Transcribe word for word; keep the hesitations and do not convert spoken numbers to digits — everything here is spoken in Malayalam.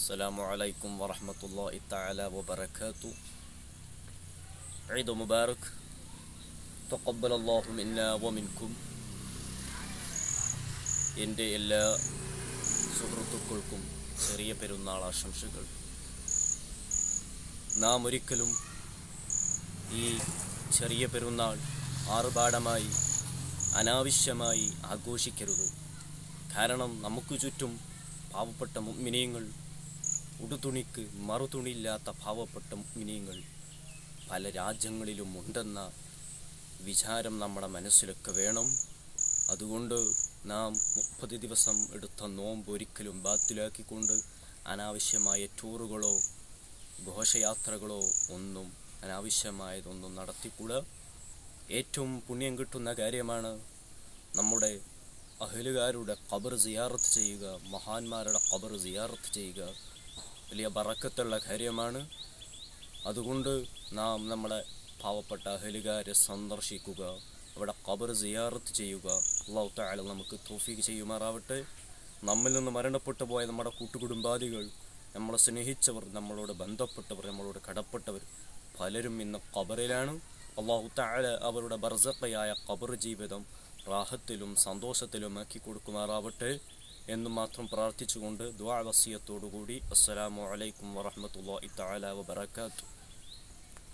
السلام عليكم ورحمة الله تعالى وبركاته. عيد مبارك. تقبل الله منا ومنكم. എൻ്റെ എല്ലാ സുഹൃത്തുക്കൾക്കും ചെറിയ പെരുന്നാൾ ആശംസകൾ. നാം ഒരിക്കലും ഈ ചെറിയ പെരുന്നാൾ ആർഭാടമായി അനാവശ്യമായി ആഘോഷിക്കരുത്. കാരണം നമുക്ക് ചുറ്റും പാവപ്പെട്ട മുഅ്മിനീങ്ങൾ, ഉടുതുണിക്ക് മറുതുണിയില്ലാത്ത പാവപ്പെട്ട മുഅ്മിനീങ്ങൾ പല രാജ്യങ്ങളിലും ഉണ്ടെന്ന വിചാരം നമ്മുടെ മനസ്സിലൊക്കെ വേണം. അതുകൊണ്ട് നാം മുപ്പത് ദിവസം എടുത്ത നോമ്പ് ഒരിക്കലും ബാത്തിലാക്കിക്കൊണ്ട് അനാവശ്യമായ ടൂറുകളോ ഘോഷയാത്രകളോ ഒന്നും അനാവശ്യമായതൊന്നും നടത്തിക്കൂടാ. ഏറ്റവും പുണ്യം കിട്ടുന്ന കാര്യമാണ് നമ്മുടെ അഹ്ലുകാരുടെ ഖബർ സിയാറത്ത് ചെയ്യുക, മഹാന്മാരുടെ ഖബർ സിയാറത്ത് ചെയ്യുക. വലിയ ബറക്കത്തുള്ള കാര്യമാണ്. അതുകൊണ്ട് നാം നമ്മുടെ പാവപ്പെട്ട അഹ്ലുകാരെ സന്ദർശിക്കുക, അവിടെ ഖബർ സിയാറത്ത് ചെയ്യുക. അല്ലാഹു തആല നമുക്ക് തൗഫീഖ് ചെയ്യുമാറാവട്ടെ. നമ്മിൽ നിന്ന് മരണപ്പെട്ടു പോയ നമ്മുടെ കൂട്ടുകുടുംബാദികൾ, നമ്മളെ സ്നേഹിച്ചവർ, നമ്മളോട് ബന്ധപ്പെട്ടവർ, നമ്മളോട് കടപ്പെട്ടവർ പലരും ഇന്ന് ഖബറിലാണ്. അല്ലാഹു തആല അവരുടെ ബർസഖയായ ഖബർ ജീവിതം റാഹത്തിലും സന്തോഷത്തിലും ആക്കി കൊടുക്കുമാറാവട്ടെ എന്ന് മാത്രം പ്രാർത്ഥിച്ചുകൊണ്ട് ദുആ വസിയത്തോടുകൂടി അസ്സലാമു അലൈക്കും വറഹ്മത്തുള്ളാഹി തആല വബറകാതുഹു.